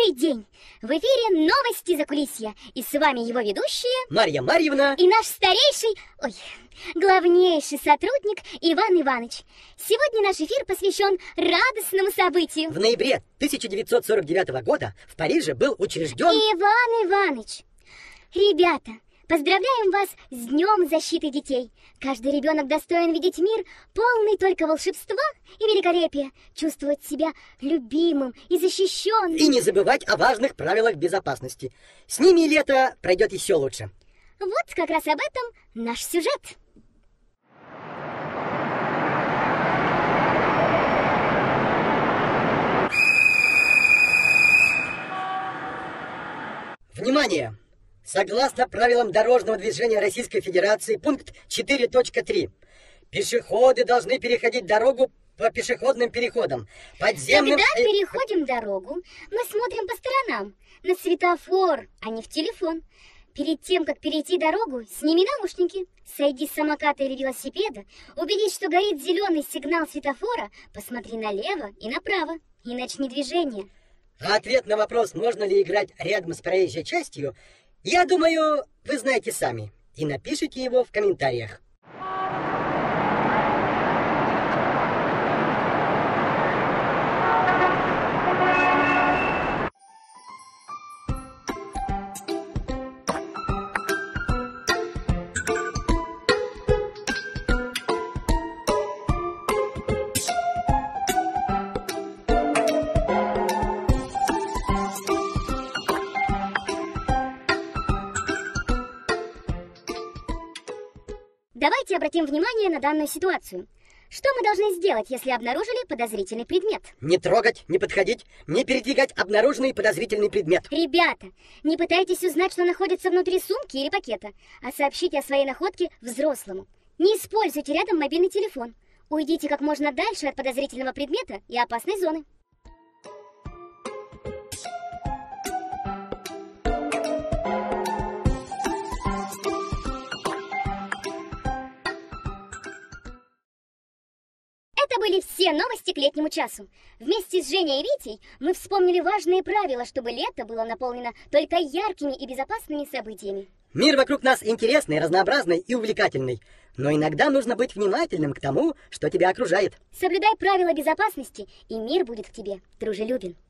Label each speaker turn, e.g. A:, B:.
A: Добрый день! В эфире новости закулисья. И с вами его ведущие
B: Марья Марьевна
A: и наш главнейший сотрудник Иван Иванович. Сегодня наш эфир посвящен радостному событию.
B: В ноябре 1949 года в Париже был учрежден...
A: Иван Иванович, ребята, поздравляем вас с Днем защиты детей. Каждый ребенок достоин видеть мир, полный только волшебства и великолепия, чувствовать себя любимым и защищенным.
B: И не забывать о важных правилах безопасности. С ними лето пройдет еще лучше.
A: Вот как раз об этом наш сюжет.
B: Внимание! Согласно правилам дорожного движения Российской Федерации, пункт 4.3. Пешеходы должны переходить дорогу по пешеходным переходам, подземным...
A: Когда переходим дорогу, мы смотрим по сторонам, на светофор, а не в телефон. Перед тем, как перейти дорогу, сними наушники, сойди с самоката или велосипеда, убедись, что горит зеленый сигнал светофора, посмотри налево и направо и начни движение.
B: А ответ на вопрос, можно ли играть рядом с проезжей частью, я думаю, вы знаете сами, и напишите его в комментариях.
A: Давайте обратим внимание на данную ситуацию. Что мы должны сделать, если обнаружили подозрительный предмет?
B: Не трогать, не подходить, не передвигать обнаруженный подозрительный предмет.
A: Ребята, не пытайтесь узнать, что находится внутри сумки или пакета, а сообщите о своей находке взрослому. Не используйте рядом мобильный телефон. Уйдите как можно дальше от подозрительного предмета и опасной зоны. Это были все новости к летнему часу. Вместе с Женей и Витей мы вспомнили важные правила, чтобы лето было наполнено только яркими и безопасными событиями.
B: Мир вокруг нас интересный, разнообразный и увлекательный. Но иногда нужно быть внимательным к тому, что тебя окружает.
A: Соблюдай правила безопасности, и мир будет к тебе дружелюбен.